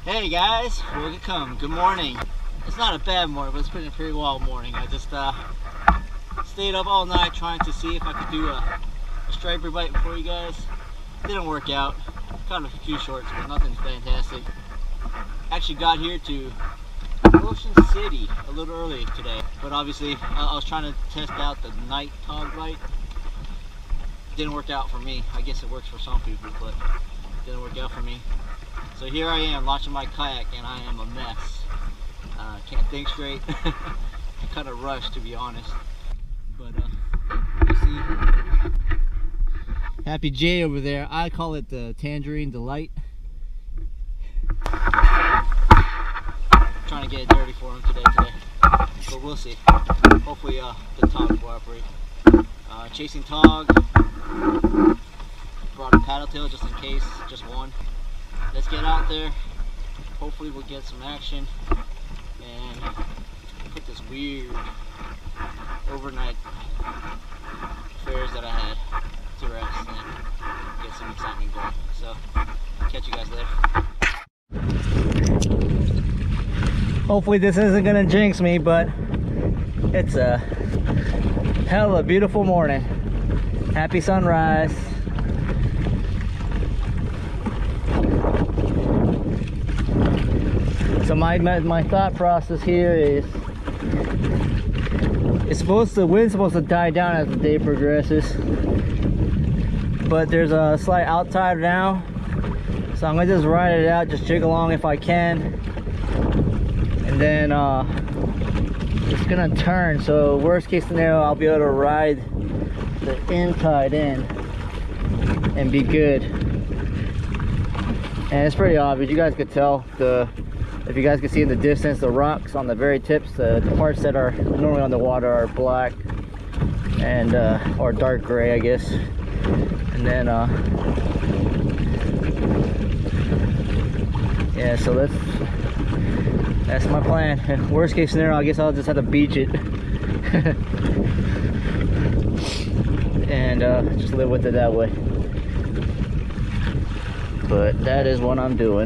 Hey guys, welcome. Good morning. It's not a bad morning, but it's been a pretty wild morning. I just stayed up all night trying to see if I could do a striper bite for you guys. Didn't work out. Caught a few shorts, but nothing fantastic. Actually got here to Ocean City a little early today, but obviously I was trying to test out the night tog bite. Didn't work out for me. I guess it works for some people, but didn't work out for me. So here I am launching my kayak and I am a mess. Can't think straight. I kind of rushed, to be honest. But you see Happy J over there. I call it the Tangerine Delight. Trying to get it dirty for him today. But we'll see. Hopefully the tog cooperate. Chasing tog. Brought a paddle tail just in case, just one. Let's get out there. Hopefully we'll get some action and put this weird overnight affairs that I had to rest and get some excitement going. So I'll catch you guys later. Hopefully this isn't gonna jinx me, but it's a hell of a beautiful morning. Happy sunrise. So my thought process here is the wind's supposed to die down as the day progresses, but there's a slight out tide now, so I'm gonna just ride it out, just jig along if I can, and then it's gonna turn. So worst case scenario, I'll be able to ride the in tide in and be good. And it's pretty obvious, you guys could tell, if you guys can see in the distance, the rocks on the very tips, the parts that are normally on the water are black and or dark gray, I guess. And then yeah, so that's my plan. Worst case scenario, I guess I'll just have to beach it and just live with it that way. But that is what I'm doing.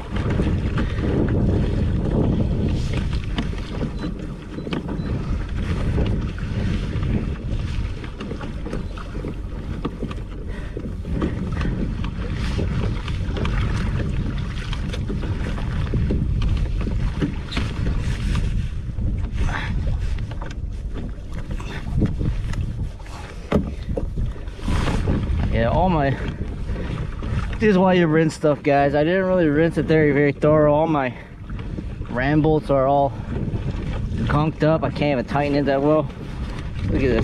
Yeah, this is why you rinse stuff, guys. I didn't really rinse it very thorough. All my ram bolts are all conked up. I can't even tighten it that well. Look at this.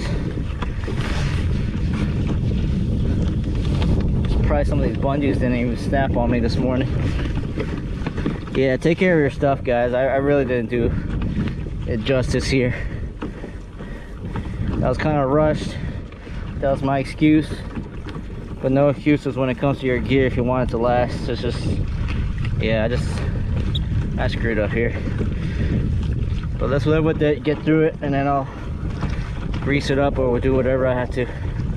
Probably some of these bungees didn't even snap on me this morning. Yeah, take care of your stuff, guys. I really didn't do it justice here. That was kind of rushed. That was my excuse. But no excuses when it comes to your gear if you want it to last. It's just, yeah, I screwed up here. But let's live with it, get through it, and then I'll grease it up or do whatever I have to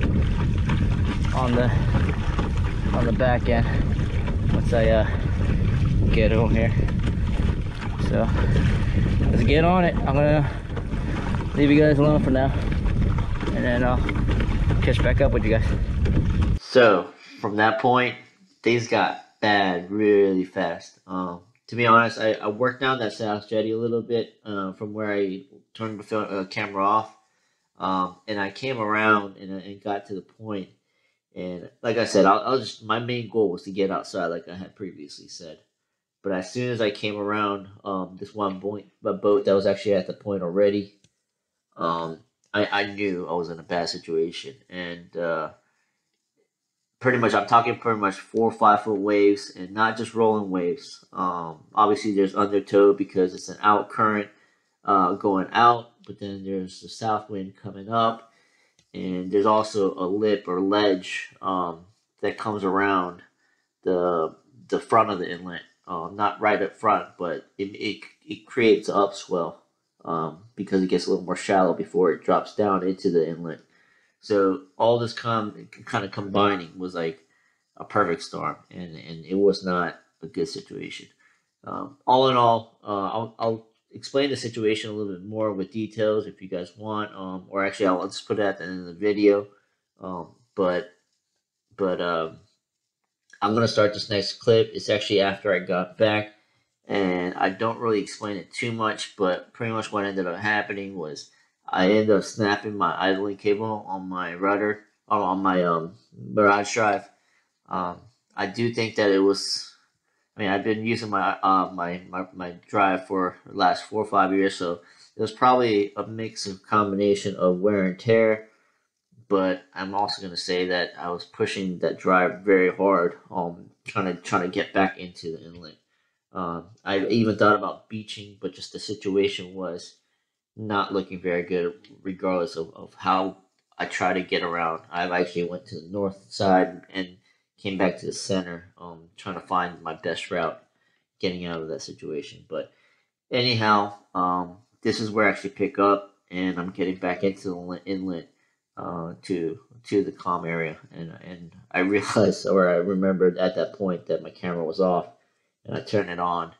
on the back end once I get home here. So let's get on it. I'm gonna leave you guys alone for now, and then I'll catch back up with you guys. So from that point, things got bad really fast. To be honest, I worked down that south jetty a little bit from where I turned the camera off, and I came around and got to the point. And like I said, my main goal was to get outside, like I had previously said. But as soon as I came around this one boat that was actually at the point already, I knew I was in a bad situation, and I'm talking pretty much 4 or 5 foot waves, and not just rolling waves. Obviously there's undertow because it's an out current going out, but then there's the south wind coming up, and there's also a lip or ledge that comes around the front of the inlet. Not right up front, but it creates an upswell because it gets a little more shallow before it drops down into the inlet. So all this kind of combining was like a perfect storm, and it was not a good situation. All in all, I'll explain the situation a little bit more with details if you guys want, or actually I'll just put it at the end of the video. But I'm gonna start this next clip. It's actually after I got back, and I don't really explain it too much, but pretty much what ended up happening was I ended up snapping my idling cable on my rudder, on my Mirage drive. Um, I do think that it was. I mean, I've been using my drive for the last 4 or 5 years, so it was probably a mix of combination of wear and tear. But I'm also going to say that I was pushing that drive very hard, trying to get back into the inlet. I even thought about beaching, but just the situation was not looking very good, regardless of how I try to get around. I actually went to the north side and came back to the center, trying to find my best route getting out of that situation. But anyhow, this is where I actually pick up, and I'm getting back into the inlet to the calm area, and I realized, or I remembered at that point, that my camera was off, and I turned it on,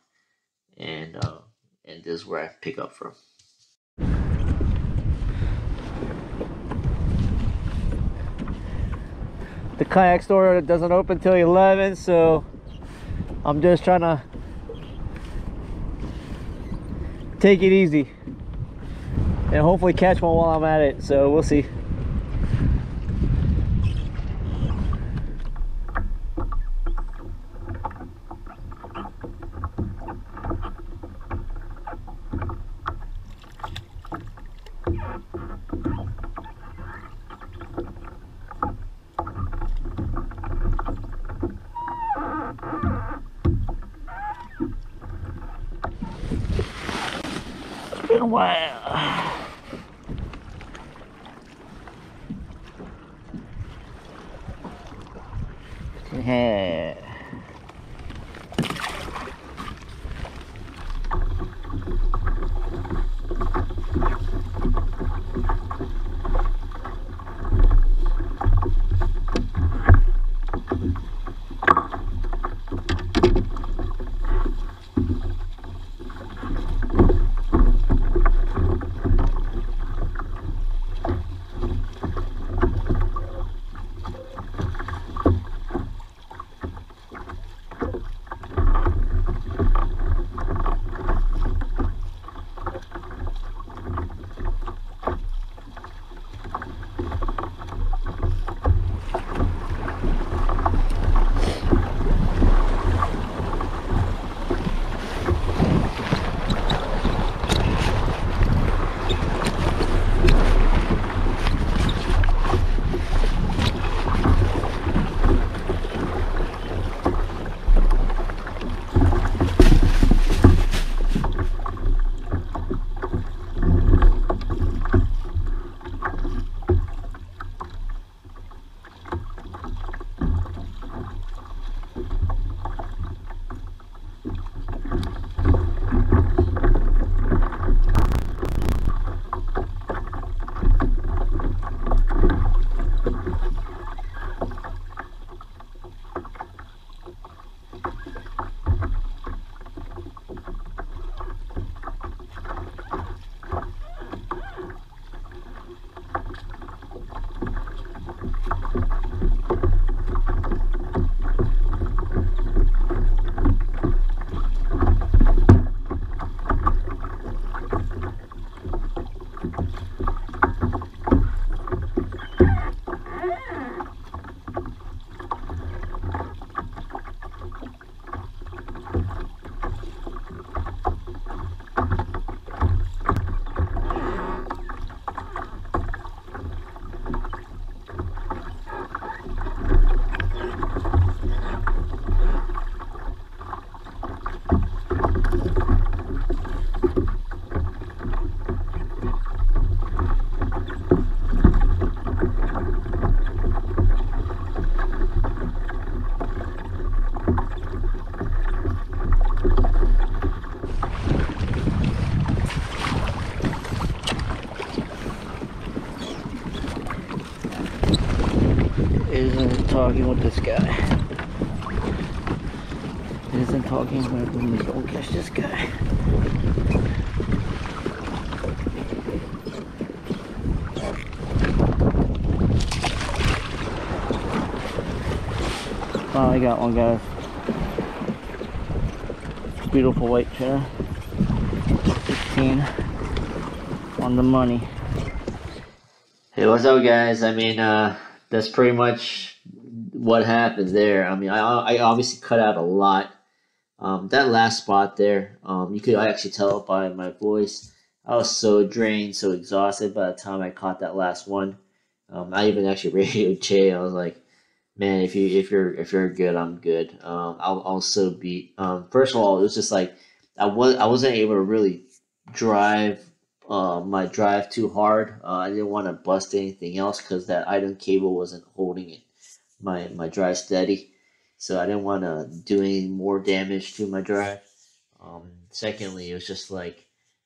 and this is where I pick up from. The kayak store doesn't open till 11, so I'm just trying to take it easy and hopefully catch one while I'm at it, so we'll see. It's been a while. Yeah. Isn't talking with this guy. It isn't talking, but we don't catch this guy. Finally got one, guys. Beautiful white tuna. 16 on the money. Hey, what's up, guys? I mean, that's pretty much what happened there. I mean, I obviously cut out a lot. That last spot there, you could actually tell by my voice. I was so drained, so exhausted by the time I caught that last one. I even actually radioed Jay. I was like, "Man, if you're good, I'm good." I'll also be. First of all, it was just like I wasn't able to really drive my drive too hard. I didn't want to bust anything else because that item cable wasn't holding it my drive steady, so I didn't want to do any more damage to my drive. Secondly, it was just like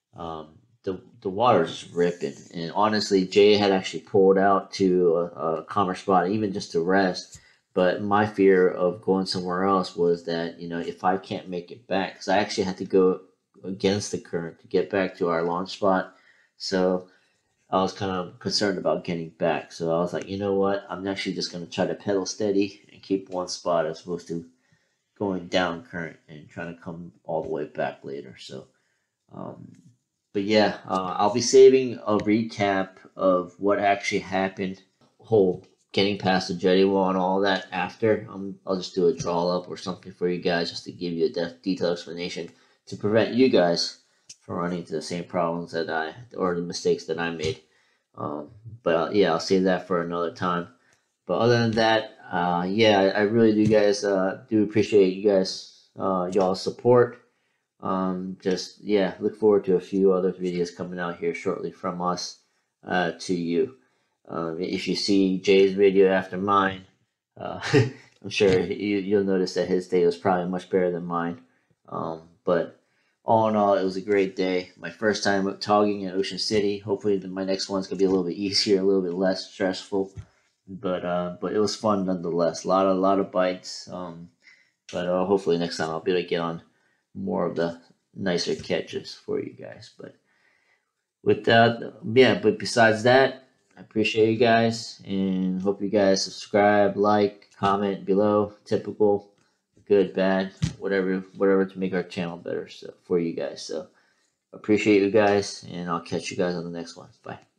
the water's ripping, and honestly, Jay had actually pulled out to a calmer spot, even just to rest. But my fear of going somewhere else was that if I can't make it back, because I actually had to go against the current to get back to our launch spot, so I was kind of concerned about getting back. So I was like, you know what? I'm actually just going to try to pedal steady and keep one spot as opposed to going down current and trying to come all the way back later. So, um, but yeah, I'll be saving a recap of what actually happened, whole getting past the jetty wall and all that after. I'll just do a draw up or something for you guys just to give you a detailed explanation to prevent you guys from running into the same problems that or the mistakes that I made. Um, but yeah, I'll save that for another time. But other than that, yeah, I really do guys do appreciate you guys y'all's support. Just yeah, look forward to a few other videos coming out here shortly from us to you. If you see Jay's video after mine, uh, I'm sure you'll notice that his day was probably much better than mine. But all in all, it was a great day. My first time togging in Ocean City. Hopefully, my next one's gonna be a little bit easier, a little bit less stressful. But it was fun nonetheless. A lot of bites. But hopefully next time I'll be able to get on more of the nicer catches for you guys. But with that, yeah. But besides that, I appreciate you guys and hope you guys subscribe, like, comment below. Typical, good, bad, whatever to make our channel better. So for you guys. So appreciate you guys, and I'll catch you guys on the next one. Bye.